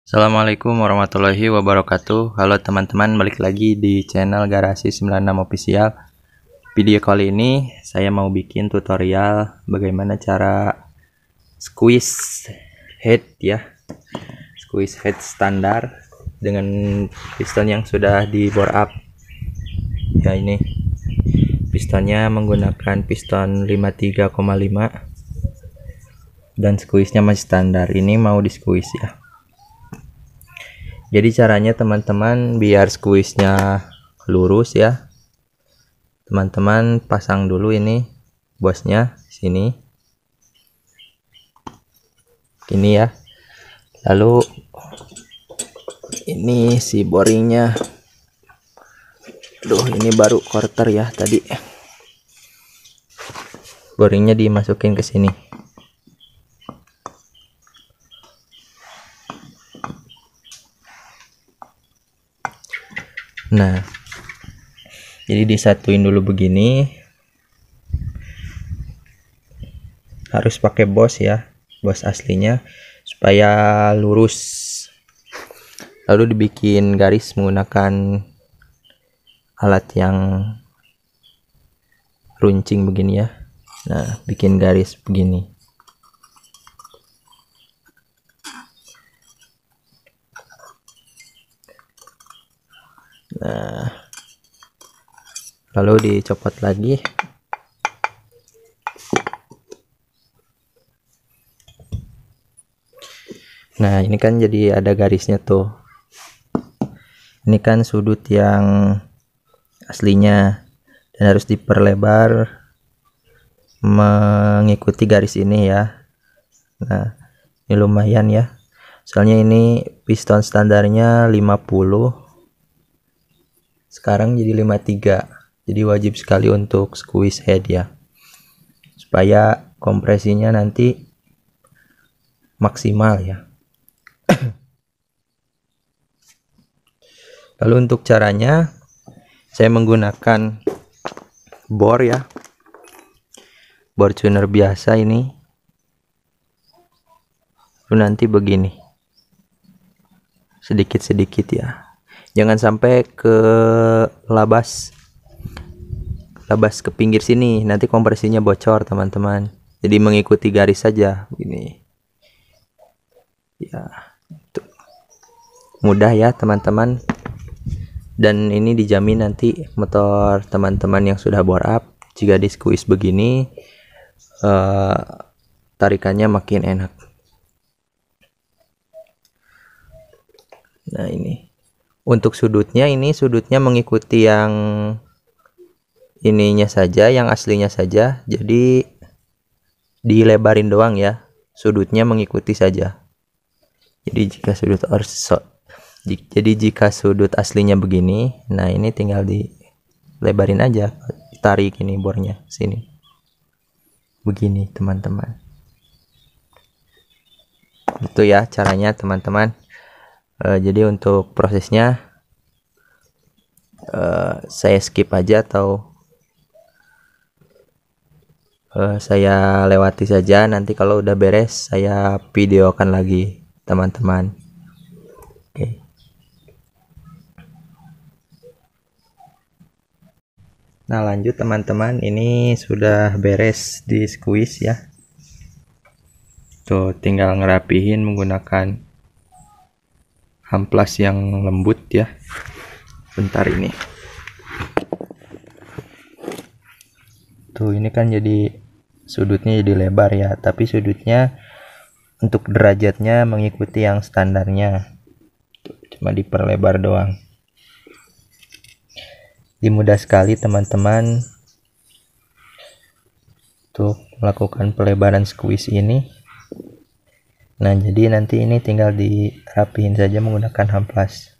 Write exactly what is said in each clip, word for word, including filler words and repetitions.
Assalamualaikum warahmatullahi wabarakatuh. Halo teman-teman, balik lagi di channel Garasi sembilan enam Official. Video kali ini saya mau bikin tutorial bagaimana cara squeeze head ya. Squeeze head standar dengan piston yang sudah di bore up. Ya, ini pistonnya menggunakan piston lima puluh tiga koma lima dan squeeze-nya masih standar. Ini mau di squeeze ya. Jadi caranya teman-teman biar squeeze-nya lurus ya. Teman-teman pasang dulu ini bosnya sini. Ini ya. Lalu ini si boringnya. Duh, ini baru quarter ya tadi. Boringnya dimasukin ke sini. Nah, jadi disatuin dulu begini. Harus pakai bos ya, bos aslinya supaya lurus. Lalu dibikin garis menggunakan alat yang runcing begini ya. Nah, bikin garis begini. Nah, lalu dicopot lagi. Nah, ini kan jadi ada garisnya tuh. Ini kan sudut yang aslinya dan harus diperlebar mengikuti garis ini ya. Nah, ini lumayan ya. Soalnya ini piston standarnya lima puluh. Sekarang jadi lima puluh tiga. Jadi wajib sekali untuk squeeze head ya. Supaya kompresinya nanti maksimal ya. Lalu untuk caranya saya menggunakan bor ya. Bor tuner biasa ini. Lalu nanti begini. Sedikit-sedikit ya. Jangan sampai ke labas labas ke pinggir sini, nanti kompresinya bocor teman-teman. Jadi mengikuti garis saja begini ya. Itu mudah ya teman-teman, dan ini dijamin nanti motor teman-teman yang sudah bore up jika di squeeze begini eh, tarikannya makin enak. Nah, ini untuk sudutnya, ini sudutnya mengikuti yang ininya saja, yang aslinya saja. Jadi dilebarin doang ya. Sudutnya mengikuti saja. Jadi jika sudut orso, jadi jika sudut aslinya begini, nah ini tinggal dilebarin aja. Tarik ini bornya sini. Begini teman-teman. Itu ya caranya teman-teman. Uh, jadi untuk prosesnya uh, saya skip aja atau uh, saya lewati saja. Nanti kalau udah beres saya videokan lagi teman-teman. Oke. Okay. Nah, lanjut teman-teman, ini sudah beres di squeeze ya. Tuh, tinggal ngerapihin menggunakan amplas yang lembut ya. Bentar ini. Tuh, ini kan jadi sudutnya jadi lebar ya, tapi sudutnya untuk derajatnya mengikuti yang standarnya. Tuh, cuma diperlebar doang. Jadi mudah sekali teman-teman tuh melakukan pelebaran squeeze ini. Nah, jadi nanti ini tinggal dirapihin saja menggunakan amplas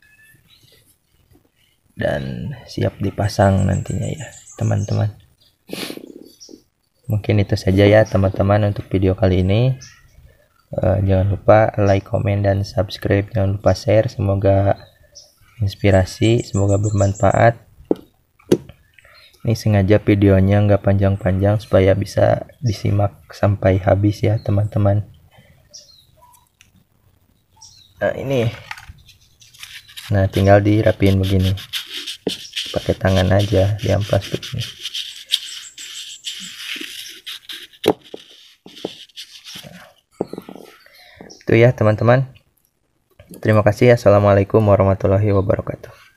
dan siap dipasang nantinya ya teman-teman. Mungkin itu saja ya teman-teman untuk video kali ini. Uh, jangan lupa like, komen, dan subscribe. Jangan lupa share. Semoga inspirasi, semoga bermanfaat. Ini sengaja videonya nggak panjang-panjang supaya bisa disimak sampai habis ya teman-teman. Nah ini, nah tinggal dirapiin begini pakai tangan aja, diamplas begini. Itu ya teman-teman. Terima kasih. Assalamualaikum warahmatullahi wabarakatuh.